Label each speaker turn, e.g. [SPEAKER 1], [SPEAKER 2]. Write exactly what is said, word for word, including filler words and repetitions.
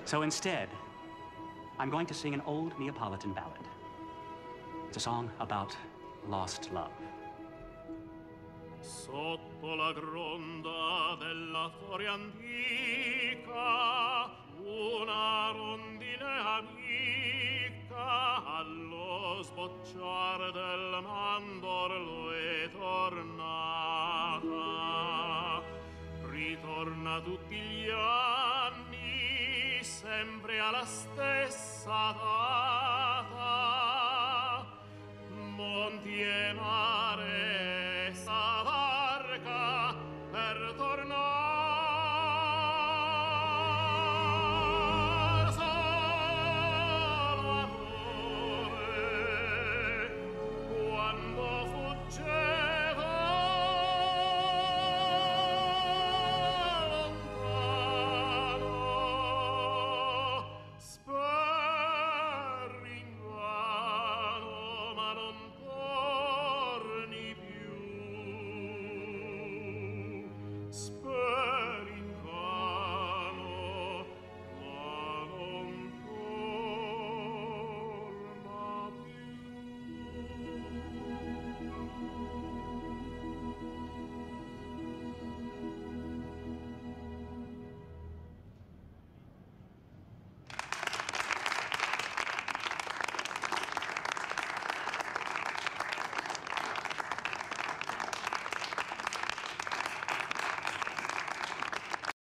[SPEAKER 1] So instead, I'm going to sing an old Neapolitan ballad. It's a song about lost love.
[SPEAKER 2] Sotto la gronda della storia antica, una rondine amica allo sbocciar del mandorlo è tornata. Ritorna tutti gli anni, sempre alla stessa età,